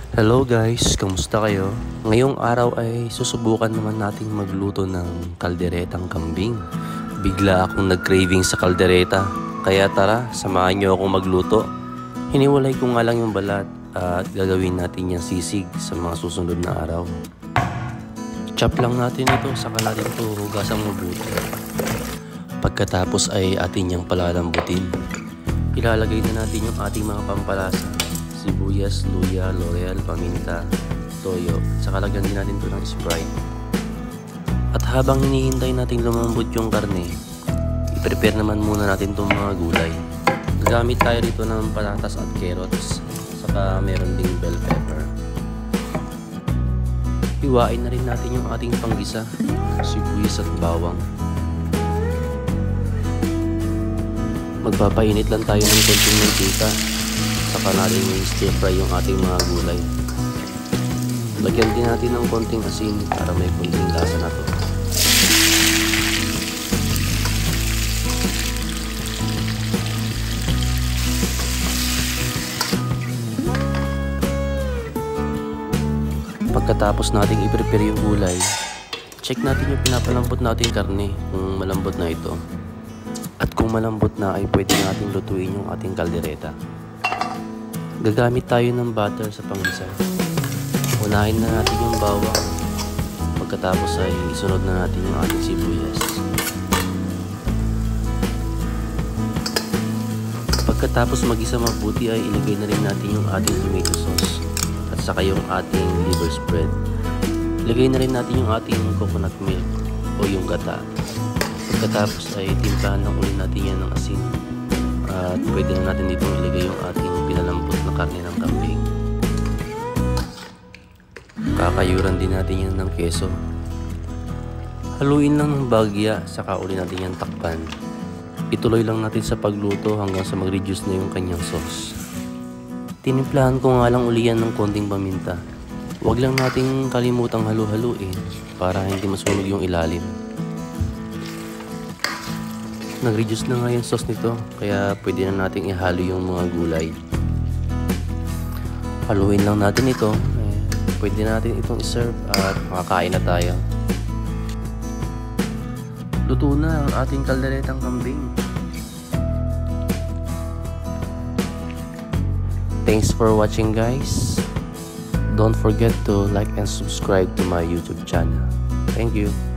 Hello guys, kamusta kayo? Ngayong araw ay susubukan naman nating magluto ng kalderetang kambing. Bigla akong nag-craving sa kaldereta, kaya tara, samahan nyo akong magluto. Hiniwalay ko nga lang yung balat at gagawin natin yung sisig sa mga susunod na araw. Chop lang natin ito, saka natin ito hugasang mabuti. Pagkatapos ay atin yung palalambutin. Ilalagay na natin yung ating mga pampalasa. Sibuyas, luya, laurel, paminta, toyo. Saka lagyan din natin ito ng Sprite. At habang hinihintay natin lumambot yung karne, i-prepare naman muna natin itong mga gulay. Gagamit tayo dito ng patatas at carrots. Saka meron ding bell pepper. Hiwain na rin natin yung ating panggisa, sibuyas at bawang. Magpapainit lang tayo ng konting mantika. Saka natin i-stir fry yung ating mga gulay. Lagyan din natin ng konting asin para may konting lasa na to. Pagkatapos nating i-prepare yung gulay, check natin yung pinapalambot natin karne kung malambot na ito. At kung malambot na ay pwede natin lutuin yung ating kaldereta. Gagamit tayo ng butter sa panggisa. Unahin na natin yung bawang. Pagkatapos ay isunod na natin yung ating sibuyas. Pagkatapos mag-isa mabuti ay ilagay na rin natin yung ating tomato sauce at saka yung ating liver spread. Ilagay na rin natin yung ating coconut milk o yung gata. Pagkatapos ay timplahan lang ulit natin yan ng asin. At pwede na natin dito ilagay yung ating pinalambot na karne ng kambing. Kakayuran din natin yan ng keso. Haluin lang ng bagya, saka uli natin yan takpan. Ituloy lang natin sa pagluto hanggang sa mag-reduce na yung kanyang sauce. Tinimplahan ko nga lang uli yan ng konting paminta. Huwag lang nating kalimutang halu-haluin para hindi masunog yung ilalim. Nag-reduce na nga yung sauce nito, kaya pwede na nating ihalo yung mga gulay. Haluin lang natin ito, pwede na natin itong iserve at makakain na tayo. Luto na ang ating kalderetang kambing. Thanks for watching guys. Don't forget to like and subscribe to my YouTube channel. Thank you.